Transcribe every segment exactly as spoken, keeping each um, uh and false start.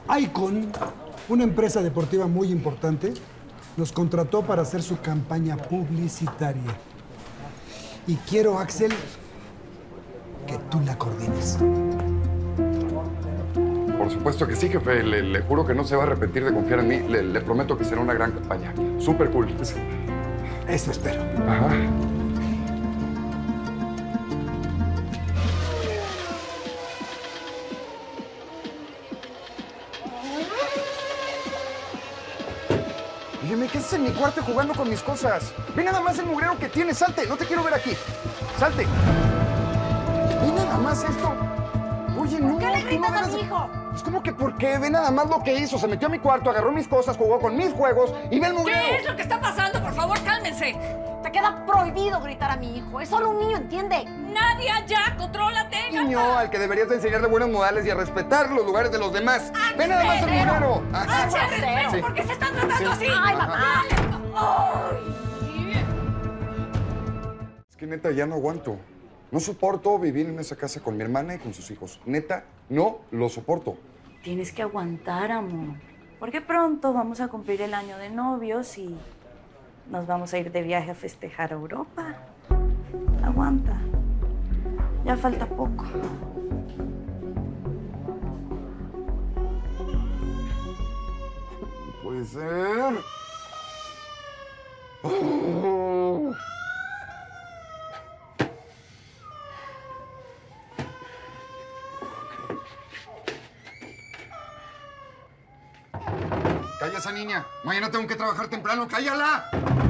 Icon, una empresa deportiva muy importante, nos contrató para hacer su campaña publicitaria. Y quiero, Axel, que tú la coordines. Por supuesto que sí, jefe. Le, le juro que no se va a arrepentir de confiar en mí. Le, le prometo que será una gran campaña. Súper cool. Eso espero. Ajá. Óyeme, ¿qué haces en mi cuarto jugando con mis cosas? Ve nada más el mugrero que tienes. Salte, no te quiero ver aquí. Salte. Ve nada más esto. Oye, no. ¿Por qué le tú gritas no a debes mi de- hijo? Es como que ¿por qué? Ve nada más lo que hizo. Se metió a mi cuarto, agarró mis cosas, jugó con mis juegos y ve el mugrero. ¿Qué es lo que está pasando? Por favor, cálmense. Te queda prohibido gritar a mi hijo. Es solo un niño, ¿entiende? Nadia, ya, contrólate. Niño al que deberías de enseñarle buenos modales y a respetar los lugares de los demás. ¡Axel! Ve nada más el mugrero. Ajá. ¡Axel, respeto! Sí. ¿Por qué se están tratando así? Ay, mamá. Es que neta, ya no aguanto. No soporto vivir en esa casa con mi hermana y con sus hijos. Neta, no lo soporto. Tienes que aguantar, amor. Porque pronto vamos a cumplir el año de novios y nos vamos a ir de viaje a festejar a Europa. Aguanta. Ya falta poco. No puede ser. Oh. Calla esa niña. Mañana tengo que trabajar temprano. ¡Cállala!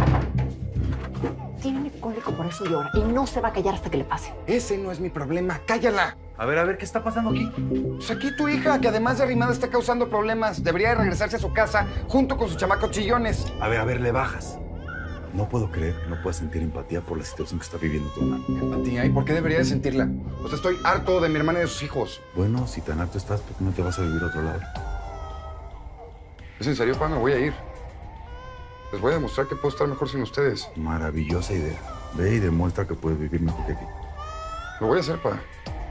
Tiene cólico, por eso llora. Y no se va a callar hasta que le pase. Ese no es mi problema. ¡Cállala! A ver, a ver, ¿qué está pasando aquí? Pues aquí tu hija, que además de arrimada está causando problemas. Debería de regresarse a su casa junto con sus chamacos chillones. A ver, a ver, le bajas. No puedo creer que no puedas sentir empatía por la situación que está viviendo tu hermano. Empatía. ¿Y por qué debería de sentirla? Pues estoy harto de mi hermana y de sus hijos. Bueno, si tan harto estás, ¿por qué no te vas a vivir a otro lado? ¿Es en serio, pa? Me voy a ir. Les voy a demostrar que puedo estar mejor sin ustedes. Maravillosa idea. Ve y demuestra que puedes vivir mejor que aquí. Lo voy a hacer, pa.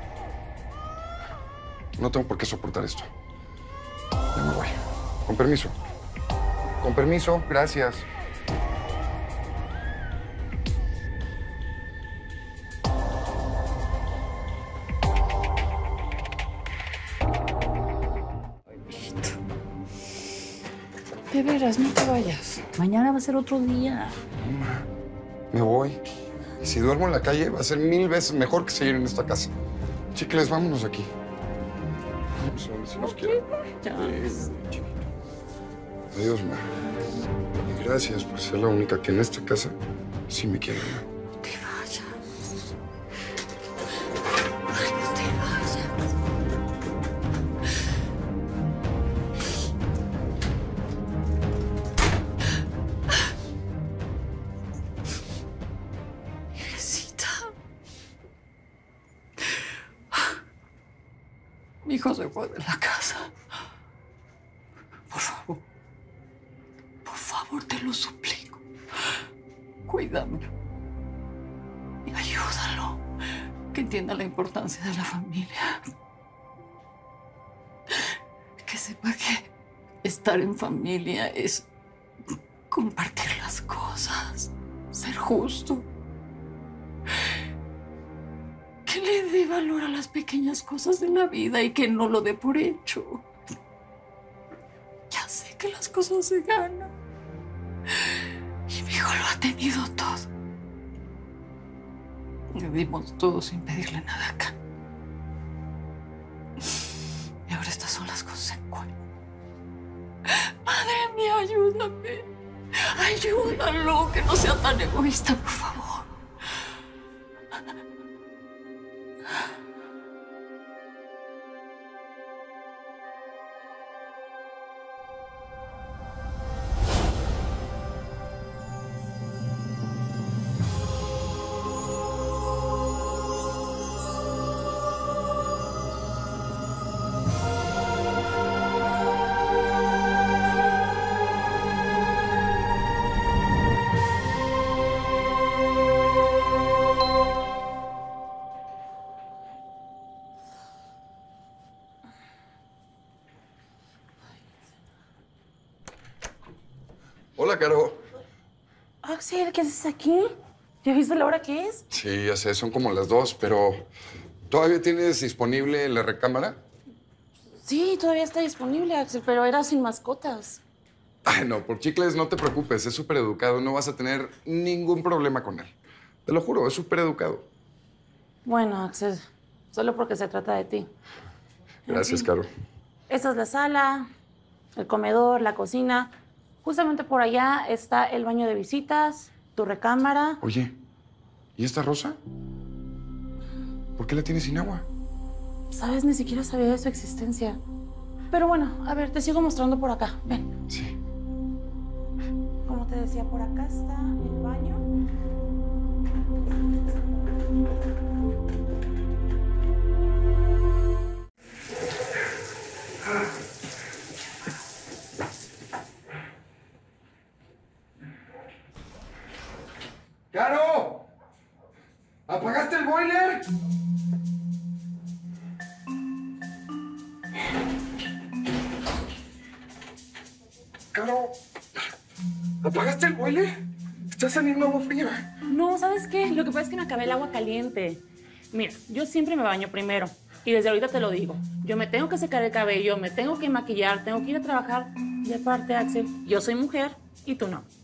No tengo por qué soportar esto. Ya me voy. Con permiso. Con permiso, gracias. De veras, no te vayas. Mañana va a ser otro día. Me voy. Y si duermo en la calle, va a ser mil veces mejor que seguir en esta casa. Chicles, vámonos aquí. Vamos, hombre, si nos quieren. Sí, chiquito. Adiós, ma. Y gracias por ser la única que en esta casa sí me quiere, ma. Te vayas. Ay, no te vayas. Hijecita. Mi hijo se fue de la casa. Por favor. Por favor, te lo suplico. Cuídamelo. Y ayúdalo. Que entienda la importancia de la familia. Que sepa que estar en familia es compartir las cosas, ser justo. Que le dé valor a las pequeñas cosas de la vida y que no lo dé por hecho. Ya sé que las cosas se ganan. Y mi hijo lo ha tenido todo. Le dimos todo sin pedirle nada acá. Y ahora estas son las consecuencias. Madre mía, ayúdame. Ayúdalo, que no sea tan egoísta, por favor. Hola, Caro. Axel, ¿qué haces aquí? ¿Ya viste la hora que es? Sí, ya sé, son como las dos, pero ¿todavía tienes disponible la recámara? Sí, todavía está disponible, Axel, pero era sin mascotas. Ay, no, por Chicles no te preocupes, es súper educado, no vas a tener ningún problema con él. Te lo juro, es súper educado. Bueno, Axel, solo porque se trata de ti. Gracias, Caro. Esta es la sala, el comedor, la cocina. Justamente por allá está el baño de visitas, tu recámara. Oye, ¿y esta rosa? ¿Por qué la tienes sin agua? Sabes, ni siquiera sabía de su existencia. Pero bueno, a ver, te sigo mostrando por acá. Ven. Sí. Como te decía, por acá está el baño. ¡Caro! ¿Apagaste el boiler? Caro, ¿apagaste el boiler? Está saliendo agua fría. No, ¿sabes qué? Lo que pasa es que me acabé el agua caliente. Mira, yo siempre me baño primero. Y desde ahorita te lo digo. Yo me tengo que secar el cabello, me tengo que maquillar, tengo que ir a trabajar. Y aparte, Axel, yo soy mujer y tú no.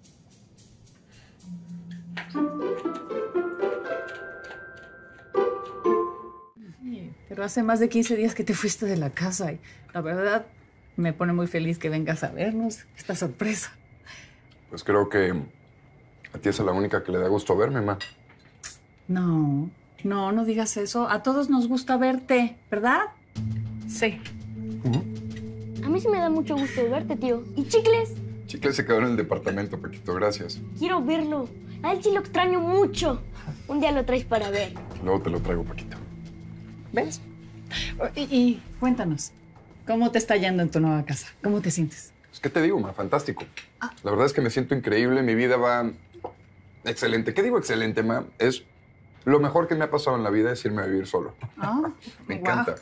Pero hace más de quince días que te fuiste de la casa y la verdad me pone muy feliz que vengas a vernos. Esta sorpresa. Pues creo que a ti es la única que le da gusto verme, ma. No, no, no digas eso. A todos nos gusta verte, ¿verdad? Sí. A mí sí me da mucho gusto verte, tío. ¿Y Chicles? Chicles se quedó en el departamento, Paquito, gracias. Quiero verlo. A él sí lo extraño mucho. Un día lo traes para ver. Luego te lo traigo, Paquito. ¿Ves? Y, y cuéntanos, ¿cómo te está yendo en tu nueva casa? ¿Cómo te sientes? Pues, ¿qué te digo, ma? Fantástico. La verdad es que me siento increíble, mi vida va excelente. ¿Qué digo excelente, ma? Es lo mejor que me ha pasado en la vida es irme a vivir solo. Ah, Me guau. encanta.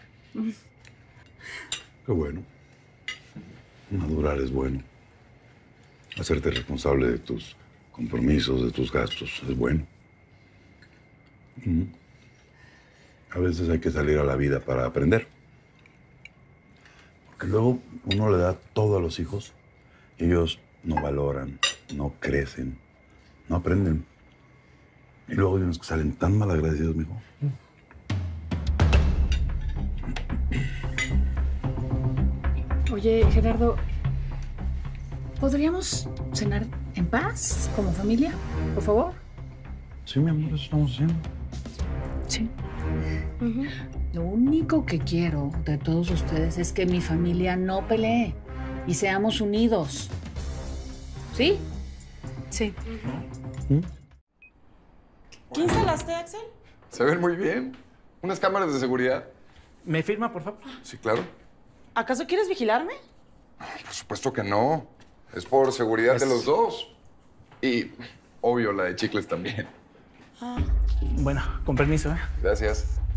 Qué bueno. Madurar es bueno. Hacerte responsable de tus compromisos, de tus gastos, es bueno. Ujú. A veces hay que salir a la vida para aprender. Porque luego uno le da todo a los hijos y ellos no valoran, no crecen, no aprenden. Y luego hay unos que salen tan malagradecidos, mijo. Oye, Gerardo, ¿podríamos cenar en paz como familia, por favor? Sí, mi amor, eso estamos haciendo. Sí. Lo único que quiero de todos ustedes es que mi familia no pelee y seamos unidos. ¿Sí? Sí. ¿Mm? ¿Qué instalaste, Axel? Se ven muy bien. Unas cámaras de seguridad. ¿Me firma, por favor? Sí, claro. ¿Acaso quieres vigilarme? Por supuesto que no. Es por seguridad Es- de los dos. Y, obvio, la de Chicles también. Bueno, con permiso, ¿eh? Gracias.